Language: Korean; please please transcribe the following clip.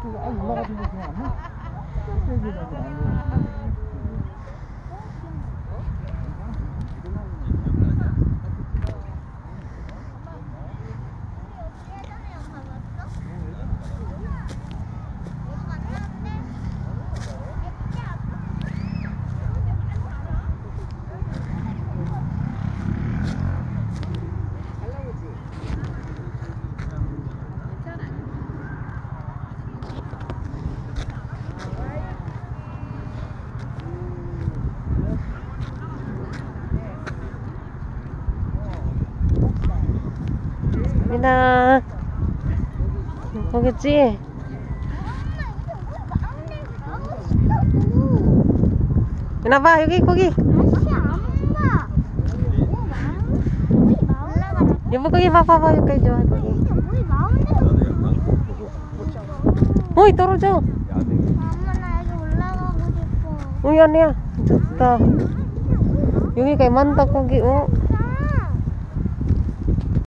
올라가시는 거 그냥 안 나? 민아 보겠지? 민아 봐 여기 거기 여보 거기 봐봐봐 여기까지 와 거기 어이 떨어져 엄마 나 여기 올라가고 싶어. 어이 아니야 좋다 여기가 많다 거기